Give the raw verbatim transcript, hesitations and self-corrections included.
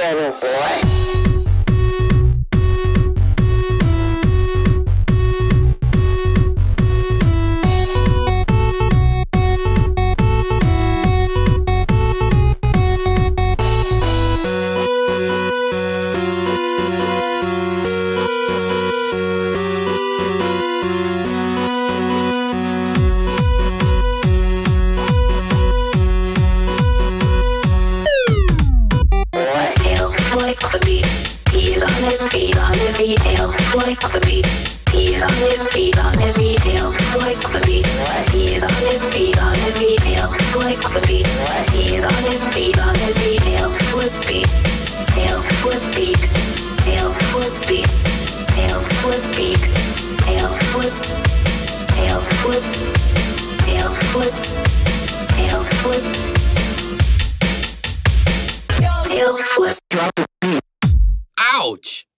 little boy. Tails flick the beat. He's on his feet, on his feet. Tails flick the beat. He's on his feet, on his feet. Tails flick the beat. He's on his feet, on his feet. Tails flip beat. Tails flip beat. Tails flip beat. Tails flip beat. Tails flip. Tails flip. Tails flip. Tails flip. Tails flip. Ouch!